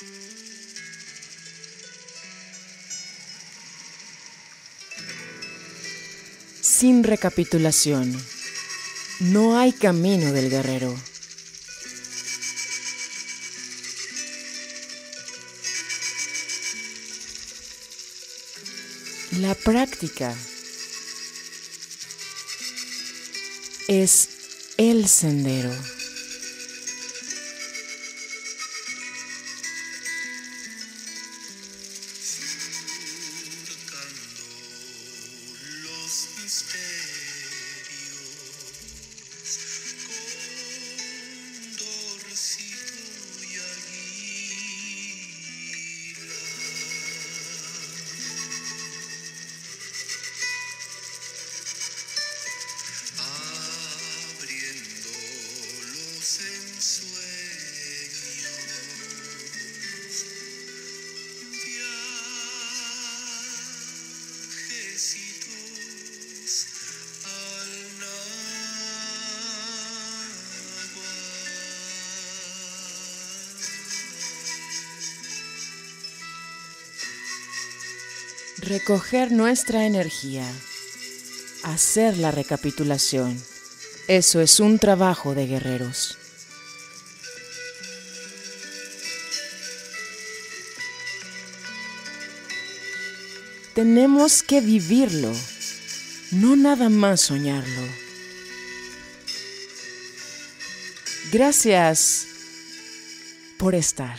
Sin recapitulación, no hay camino del guerrero. La práctica es el sendero. Recoger nuestra energía, hacer la recapitulación, eso es un trabajo de guerreros. Tenemos que vivirlo, no nada más soñarlo. Gracias por estar.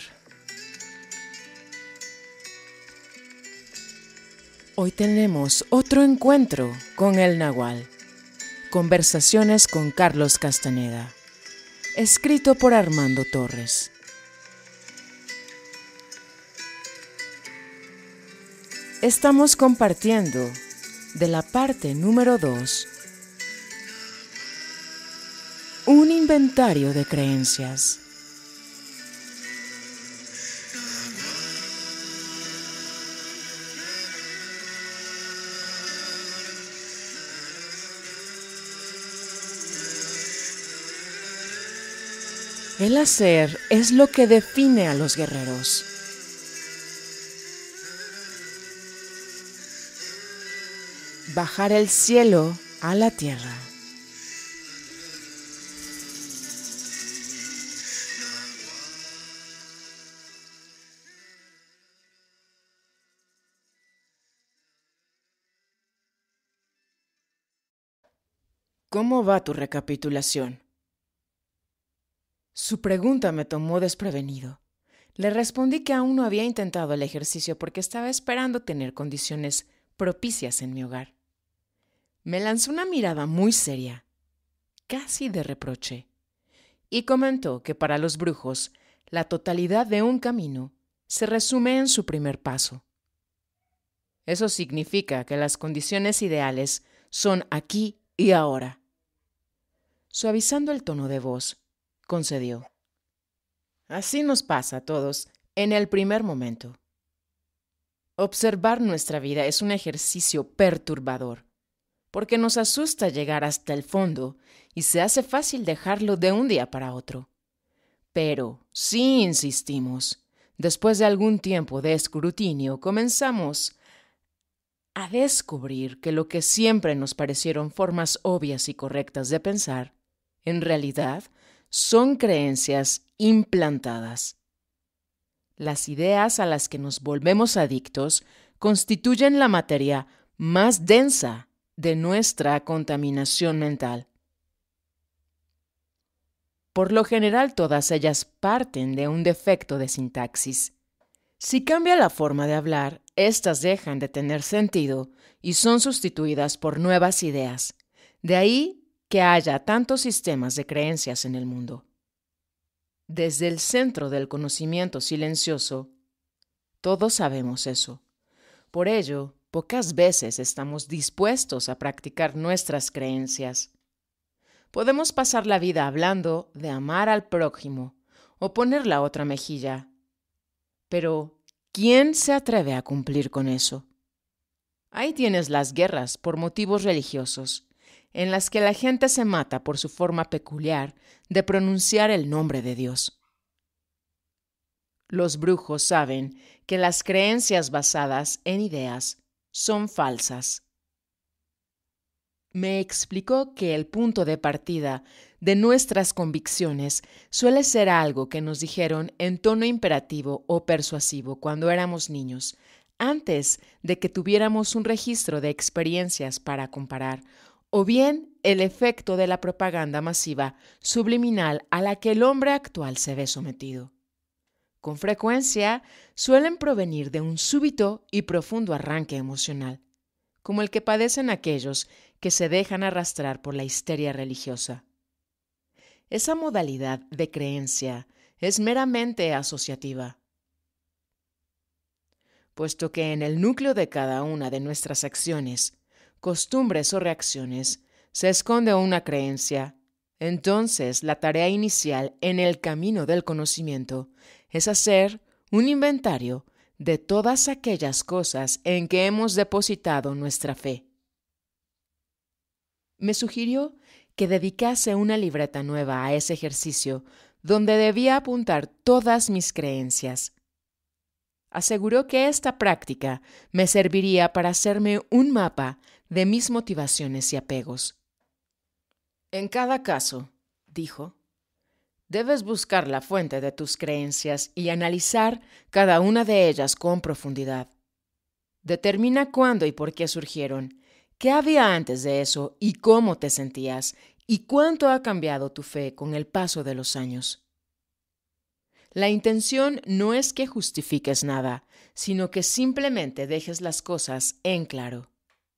Hoy tenemos otro encuentro con el Nahual. Conversaciones con Carlos Castaneda. Escrito por Armando Torres. Estamos compartiendo de la parte número 2 un inventario de creencias. El hacer es lo que define a los guerreros. Bajar el cielo a la tierra. ¿Cómo va tu recapitulación? Su pregunta me tomó desprevenido. Le respondí que aún no había intentado el ejercicio porque estaba esperando tener condiciones propicias en mi hogar. Me lanzó una mirada muy seria, casi de reproche, y comentó que para los brujos la totalidad de un camino se resume en su primer paso. Eso significa que las condiciones ideales son aquí y ahora. Suavizando el tono de voz, concedió. Así nos pasa a todos en el primer momento. Observar nuestra vida es un ejercicio perturbador, porque nos asusta llegar hasta el fondo y se hace fácil dejarlo de un día para otro. Pero, si insistimos, después de algún tiempo de escrutinio, comenzamos a descubrir que lo que siempre nos parecieron formas obvias y correctas de pensar, en realidad, son creencias implantadas. Las ideas a las que nos volvemos adictos constituyen la materia más densa de nuestra contaminación mental. Por lo general, todas ellas parten de un defecto de sintaxis. Si cambia la forma de hablar, éstas dejan de tener sentido y son sustituidas por nuevas ideas. De ahí que haya tantos sistemas de creencias en el mundo. Desde el centro del conocimiento silencioso, todos sabemos eso. Por ello, pocas veces estamos dispuestos a practicar nuestras creencias. Podemos pasar la vida hablando de amar al prójimo o poner la otra mejilla. Pero, ¿quién se atreve a cumplir con eso? Ahí tienes las guerras por motivos religiosos, en las que la gente se mata por su forma peculiar de pronunciar el nombre de Dios. Los brujos saben que las creencias basadas en ideas son falsas. Me explicó que el punto de partida de nuestras convicciones suele ser algo que nos dijeron en tono imperativo o persuasivo cuando éramos niños, antes de que tuviéramos un registro de experiencias para comparar, o bien el efecto de la propaganda masiva subliminal a la que el hombre actual se ve sometido. Con frecuencia suelen provenir de un súbito y profundo arranque emocional, como el que padecen aquellos que se dejan arrastrar por la histeria religiosa. Esa modalidad de creencia es meramente asociativa, puesto que en el núcleo de cada una de nuestras acciones, costumbres o reacciones se esconde una creencia. Entonces, la tarea inicial en el camino del conocimiento es hacer un inventario de todas aquellas cosas en que hemos depositado nuestra fe. Me sugirió que dedicase una libreta nueva a ese ejercicio donde debía apuntar todas mis creencias. Aseguró que esta práctica me serviría para hacerme un mapa de mis motivaciones y apegos. En cada caso, dijo, debes buscar la fuente de tus creencias y analizar cada una de ellas con profundidad. Determina cuándo y por qué surgieron, qué había antes de eso y cómo te sentías, y cuánto ha cambiado tu fe con el paso de los años. La intención no es que justifiques nada, sino que simplemente dejes las cosas en claro.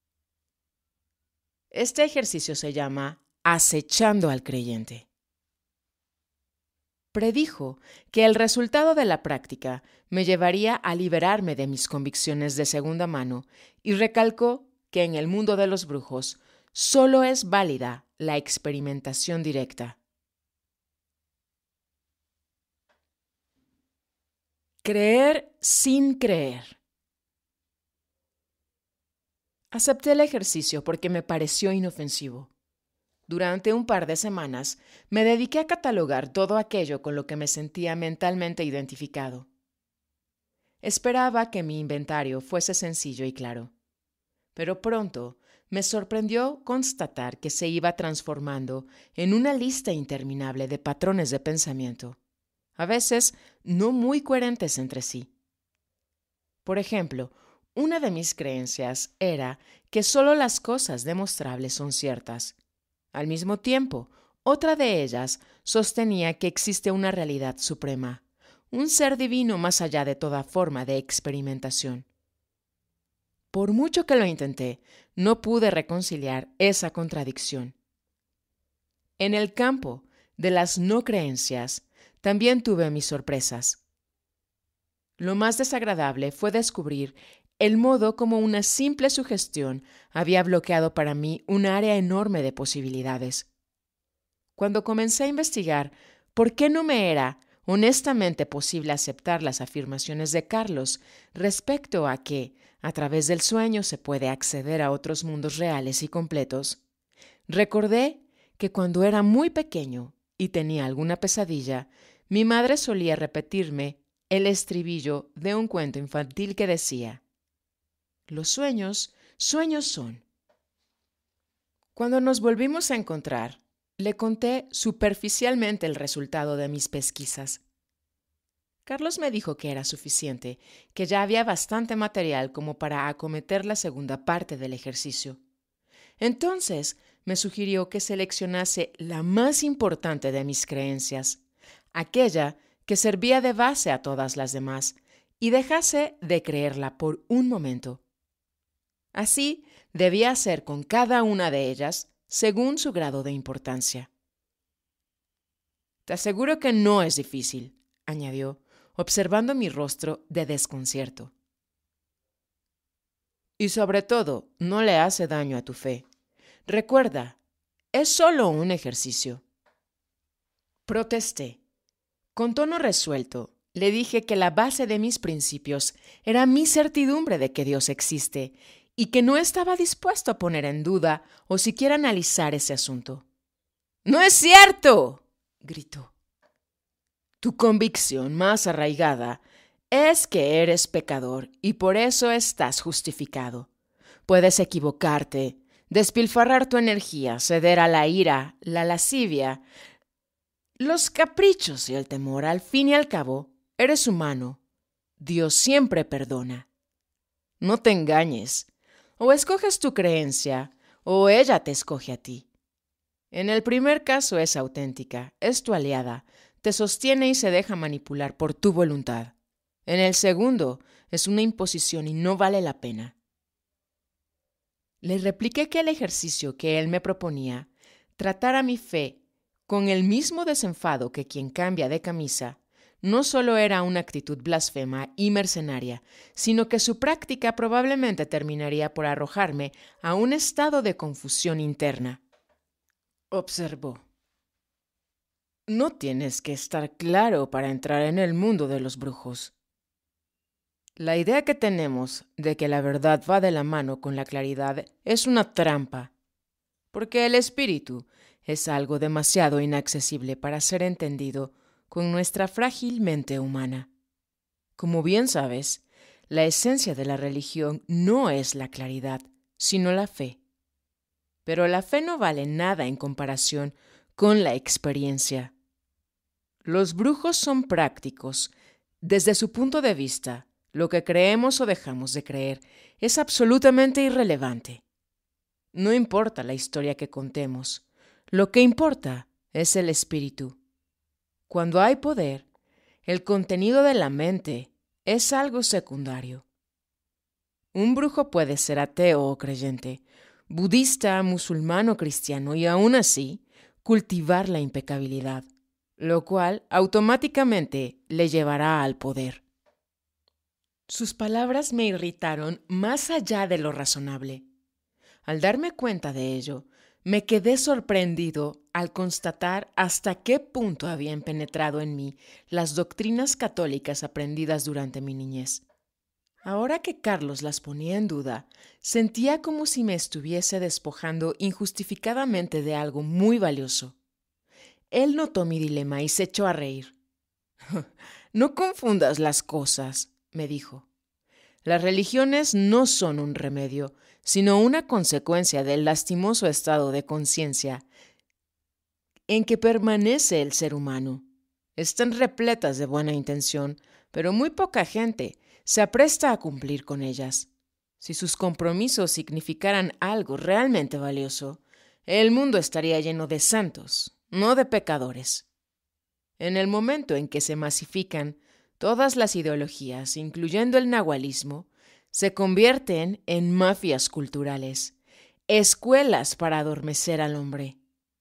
Este ejercicio se llama acechando al creyente. Predijo que el resultado de la práctica me llevaría a liberarme de mis convicciones de segunda mano y recalcó que en el mundo de los brujos solo es válida la experimentación directa. Creer sin creer. Acepté el ejercicio porque me pareció inofensivo. Durante un par de semanas me dediqué a catalogar todo aquello con lo que me sentía mentalmente identificado. Esperaba que mi inventario fuese sencillo y claro, pero pronto me sorprendió constatar que se iba transformando en una lista interminable de patrones de pensamiento, a veces no muy coherentes entre sí. Por ejemplo, una de mis creencias era que solo las cosas demostrables son ciertas. Al mismo tiempo, otra de ellas sostenía que existe una realidad suprema, un ser divino más allá de toda forma de experimentación. Por mucho que lo intenté, no pude reconciliar esa contradicción. En el campo de las no creencias, también tuve mis sorpresas. Lo más desagradable fue descubrir el modo como una simple sugestión había bloqueado para mí un área enorme de posibilidades. Cuando comencé a investigar por qué no me era honestamente posible aceptar las afirmaciones de Carlos respecto a que, a través del sueño, se puede acceder a otros mundos reales y completos, recordé que cuando era muy pequeño y tenía alguna pesadilla, mi madre solía repetirme el estribillo de un cuento infantil que decía: los sueños, sueños son. Cuando nos volvimos a encontrar, le conté superficialmente el resultado de mis pesquisas. Carlos me dijo que era suficiente, que ya había bastante material como para acometer la segunda parte del ejercicio. Entonces me sugirió que seleccionase la más importante de mis creencias, aquella que servía de base a todas las demás, y dejase de creerla por un momento. Así debía hacer con cada una de ellas según su grado de importancia. Te aseguro que no es difícil, añadió, observando mi rostro de desconcierto. Y sobre todo, no le hace daño a tu fe. Recuerda, es solo un ejercicio. Protesté. Con tono resuelto, le dije que la base de mis principios era mi certidumbre de que Dios existe y que no estaba dispuesto a poner en duda o siquiera analizar ese asunto. ¡No es cierto!, gritó. Tu convicción más arraigada es que eres pecador y por eso estás justificado. Puedes equivocarte, despilfarrar tu energía, ceder a la ira, la lascivia, los caprichos y el temor. Al fin y al cabo, eres humano. Dios siempre perdona. No te engañes. O escoges tu creencia, o ella te escoge a ti. En el primer caso es auténtica, es tu aliada, te sostiene y se deja manipular por tu voluntad. En el segundo, es una imposición y no vale la pena. Le repliqué que el ejercicio que él me proponía, tratar a mi fe con el mismo desenfado que quien cambia de camisa, no solo era una actitud blasfema y mercenaria, sino que su práctica probablemente terminaría por arrojarme a un estado de confusión interna. Observó. No tienes que estar claro para entrar en el mundo de los brujos. La idea que tenemos de que la verdad va de la mano con la claridad es una trampa, porque el espíritu es algo demasiado inaccesible para ser entendido con nuestra frágil mente humana. Como bien sabes, la esencia de la religión no es la claridad, sino la fe. Pero la fe no vale nada en comparación con la experiencia. Los brujos son prácticos. Desde su punto de vista, lo que creemos o dejamos de creer es absolutamente irrelevante. No importa la historia que contemos, lo que importa es el espíritu. Cuando hay poder, el contenido de la mente es algo secundario. Un brujo puede ser ateo o creyente, budista, musulmán o cristiano y aún así cultivar la impecabilidad, lo cual automáticamente le llevará al poder. Sus palabras me irritaron más allá de lo razonable. Al darme cuenta de ello, me quedé sorprendido al constatar hasta qué punto habían penetrado en mí las doctrinas católicas aprendidas durante mi niñez. Ahora que Carlos las ponía en duda, sentía como si me estuviese despojando injustificadamente de algo muy valioso. Él notó mi dilema y se echó a reír. No confundas las cosas, me dijo. Las religiones no son un remedio, sino una consecuencia del lastimoso estado de conciencia en que permanece el ser humano. Están repletas de buena intención, pero muy poca gente se apresta a cumplir con ellas. Si sus compromisos significaran algo realmente valioso, el mundo estaría lleno de santos, no de pecadores. En el momento en que se masifican todas las ideologías, incluyendo el nahualismo, se convierten en mafias culturales, escuelas para adormecer al hombre.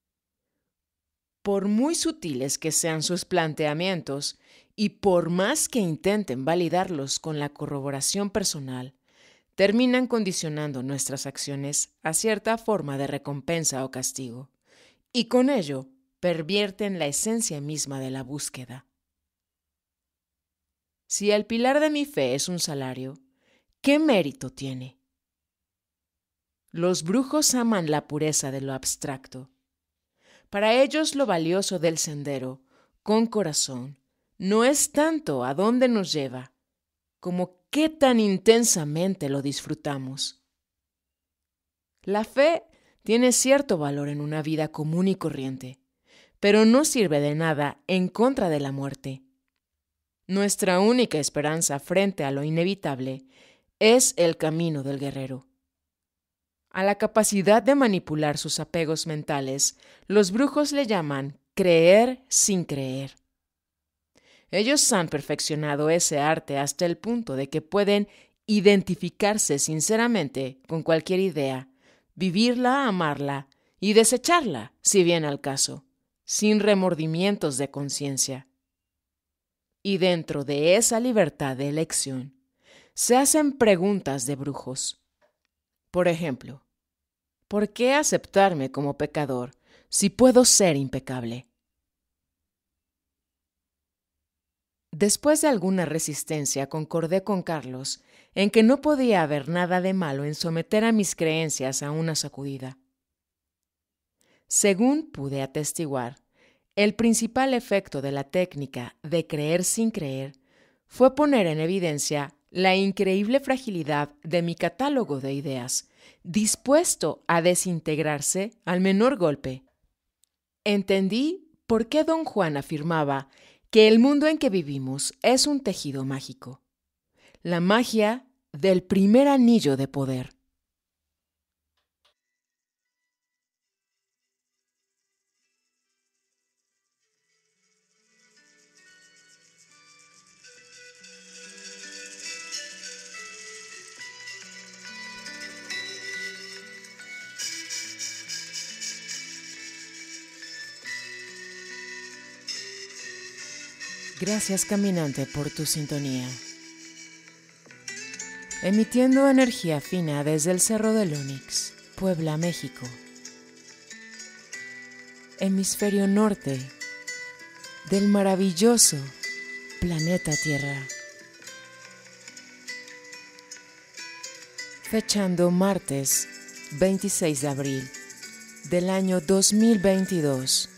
Por muy sutiles que sean sus planteamientos y por más que intenten validarlos con la corroboración personal, terminan condicionando nuestras acciones a cierta forma de recompensa o castigo, y con ello pervierten la esencia misma de la búsqueda. Si el pilar de mi fe es un salario, ¿qué mérito tiene? Los brujos aman la pureza de lo abstracto. Para ellos lo valioso del sendero, con corazón, no es tanto a dónde nos lleva, como qué tan intensamente lo disfrutamos. La fe tiene cierto valor en una vida común y corriente, pero no sirve de nada en contra de la muerte. Nuestra única esperanza frente a lo inevitable es el camino del guerrero. A la capacidad de manipular sus apegos mentales, los brujos le llaman creer sin creer. Ellos han perfeccionado ese arte hasta el punto de que pueden identificarse sinceramente con cualquier idea, vivirla, amarla y desecharla, si viene al caso, sin remordimientos de conciencia. Y dentro de esa libertad de elección, se hacen preguntas de brujos. Por ejemplo, ¿por qué aceptarme como pecador si puedo ser impecable? Después de alguna resistencia, concordé con Carlos en que no podía haber nada de malo en someter a mis creencias a una sacudida. Según pude atestiguar, El principal efecto de la técnica de creer sin creer fue poner en evidencia la increíble fragilidad de mi catálogo de ideas, dispuesto a desintegrarse al menor golpe. Entendí por qué don Juan afirmaba que el mundo en que vivimos es un tejido mágico, la magia del primer anillo de poder. Gracias, caminante, por tu sintonía. Emitiendo energía fina desde el Cerro del Onix, Puebla, México. Hemisferio norte del maravilloso planeta Tierra. Fechando martes 26 de abril del año 2022.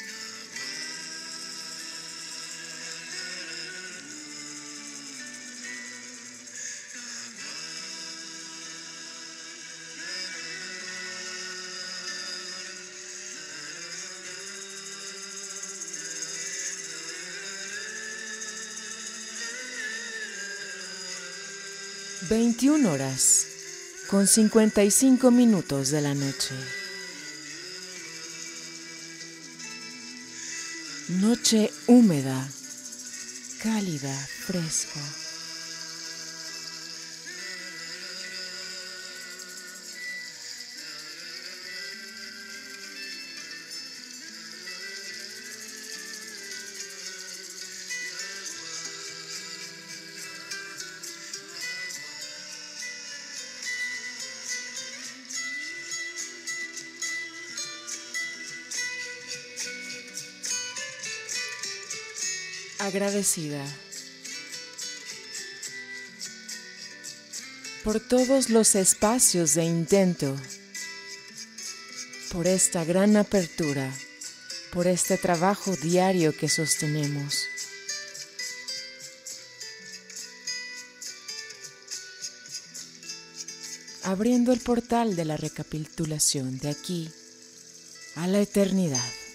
(21:55 de la noche). Noche húmeda, cálida, fresca. Agradecida por todos los espacios de intento, por esta gran apertura, por este trabajo diario que sostenemos. Abriendo el portal de la recapitulación de aquí a la eternidad.